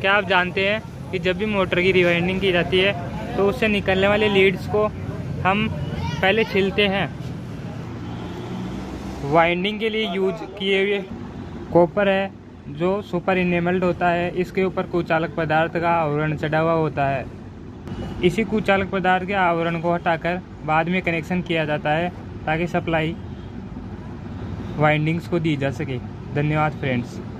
क्या आप जानते हैं कि जब भी मोटर की रिवाइंडिंग की जाती है तो उससे निकलने वाले लीड्स को हम पहले छिलते हैं। वाइंडिंग के लिए यूज किए हुए कॉपर है जो सुपर इनेमल्ड होता है, इसके ऊपर कुचालक पदार्थ का आवरण चढ़ा हुआ होता है। इसी कुचालक पदार्थ के आवरण को हटाकर बाद में कनेक्शन किया जाता है ताकि सप्लाई वाइंडिंग्स को दी जा सके। धन्यवाद फ्रेंड्स।